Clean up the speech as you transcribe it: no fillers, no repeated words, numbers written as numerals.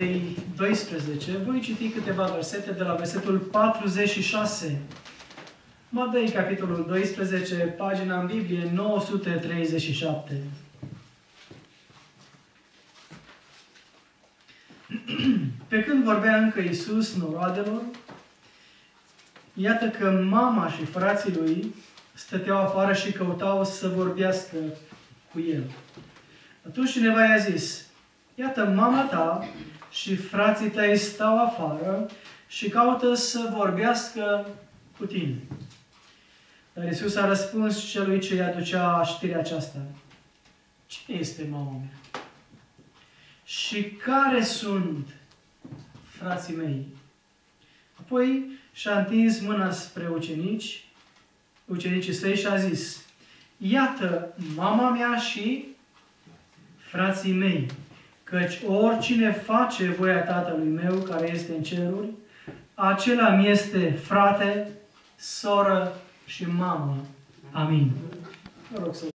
12, voi citi câteva versete de la versetul 46. Matei, capitolul 12, pagina în Biblie 937. Pe când vorbea încă Iisus noroadelor, iată că mama și frații lui stăteau afară și căutau să vorbească cu el. Atunci cineva i-a zis: iată, mama ta și frații tăi stau afară și caută să vorbească cu tine. Dar Iisus a răspuns celui ce îi aducea știrea aceasta: cine este mama mea? Și care sunt frații mei? Apoi și-a întins mâna spre ucenicii săi și a zis: iată mama mea și frații mei, căci oricine face voia Tatălui meu care este în ceruri, acela mi este frate, soră și mamă. Amin. Vă rog să